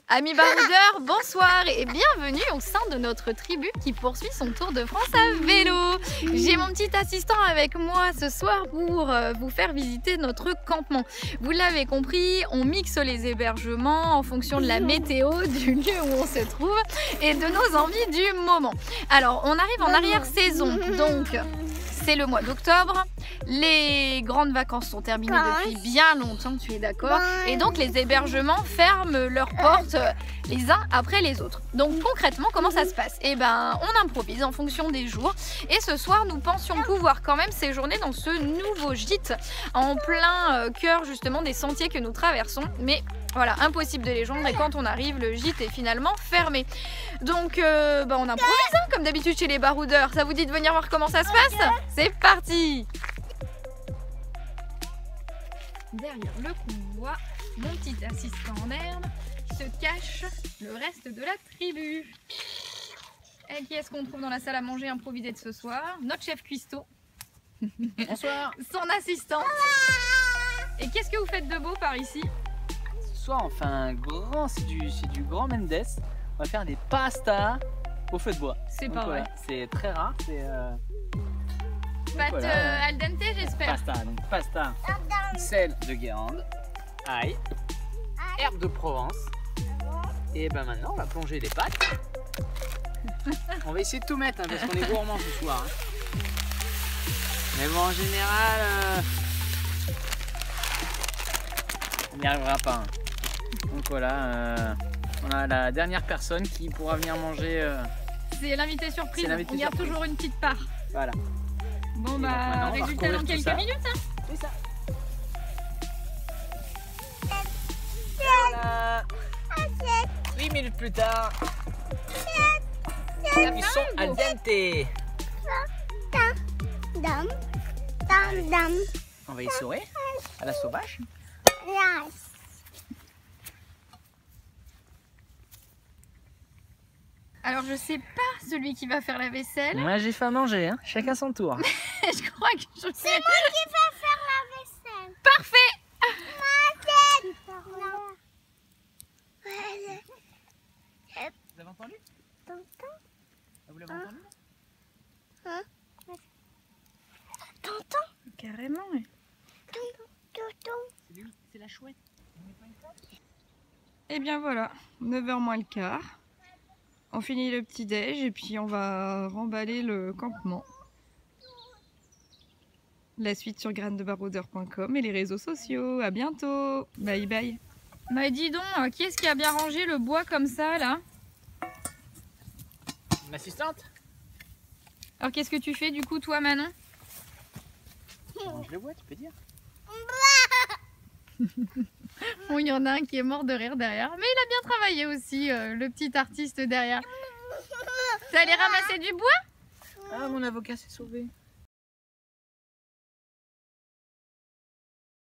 Amis baroudeurs, bonsoir et bienvenue au sein de notre tribu qui poursuit son tour de France à vélo. J'ai mon petit assistant avec moi ce soir pour vous faire visiter notre campement. Vous l'avez compris, on mixe les hébergements en fonction de la météo, du lieu où on se trouve et de nos envies du moment. Alors, on arrive en arrière-saison, donc c'est le mois d'octobre. Les grandes vacances sont terminées depuis bien longtemps, tu es d'accord? Et donc les hébergements ferment leurs portes les uns après les autres. Donc concrètement, comment ça se passe? Eh ben, on improvise en fonction des jours. Et ce soir, nous pensions pouvoir quand même séjourner dans ce nouveau gîte en plein cœur justement des sentiers que nous traversons. Mais voilà, impossible de les joindre et quand on arrive, le gîte est finalement fermé. Donc on improvise hein, comme d'habitude chez les baroudeurs. Ça vous dit de venir voir comment ça se passe? C'est parti! Derrière le convoi, mon petit assistant en herbe se cache le reste de la tribu. Et qui est-ce qu'on trouve dans la salle à manger improvisée de ce soir? Notre chef cuistot. Bonsoir. Son assistante. Et qu'est-ce que vous faites de beau par ici? Ce soir on fait un grand, c'est du grand Mendes. On va faire des pastas au feu de bois. C'est pas vrai. Voilà, c'est très rare. C'est pâte voilà, al dente j'espère. pasta, donc pasta, sel de Guérande, ail, herbe de Provence. Et ben maintenant on va plonger les pâtes. On va essayer de tout mettre hein, parce qu'on est gourmand ce soir. Hein. Mais bon en général, on n'y arrivera pas. Hein. Donc voilà, on a la dernière personne qui pourra venir manger. C'est l'invité surprise, on garde surprise. toujours une petite part. Voilà. Bon bah, résultat dans quelques minutes hein. C'est ça. Voilà. 8 minutes plus tard, ils sont al dente. On va y saurer à la sauvage. Alors je sais pas celui qui va faire la vaisselle. Moi j'ai faim à manger, hein. Chacun son tour. Je crois que je sais. C'est moi qui vais faire la vaisselle. Parfait. Vous l'avez entendu? Vous l'avez entendu? Tonton, Carrément. C'est la chouette. Et bien voilà, 9h moins le quart. On finit le petit déj et puis on va remballer le campement. La suite sur grainesdebaroudeur.com et les réseaux sociaux. À bientôt. Bye bye. Bah dis donc, qui est-ce qui a bien rangé le bois comme ça là? Une assistante? Alors qu'est-ce que tu fais du coup toi Manon? Je le vois, tu peux dire. Bon, il y en a un qui est mort de rire derrière, mais il a bien travaillé aussi, le petit artiste derrière. T'es allé ramasser du bois? Ah, mon avocat s'est sauvé.